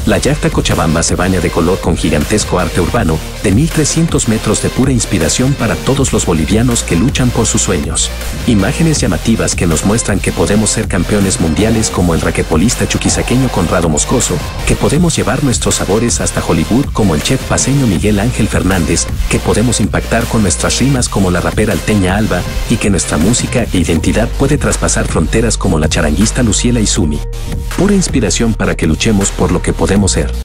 La yacta Cochabamba se baña de color con gigantesco arte urbano, de 1300 metros de pura inspiración para todos los bolivianos que luchan por sus sueños. Imágenes llamativas que nos muestran que podemos ser campeones mundiales como el raquetbolista chuquisaqueño Conrado Moscoso, que podemos llevar nuestros sabores hasta Hollywood como el chef paceño Miguel Ángel Fernández, que podemos impactar con nuestras rimas como la rapera alteña Alba, y que nuestra música e identidad puede traspasar fronteras como la charanguista Luciela Izumi. Pura inspiración para que luchemos por lo que podemos ser.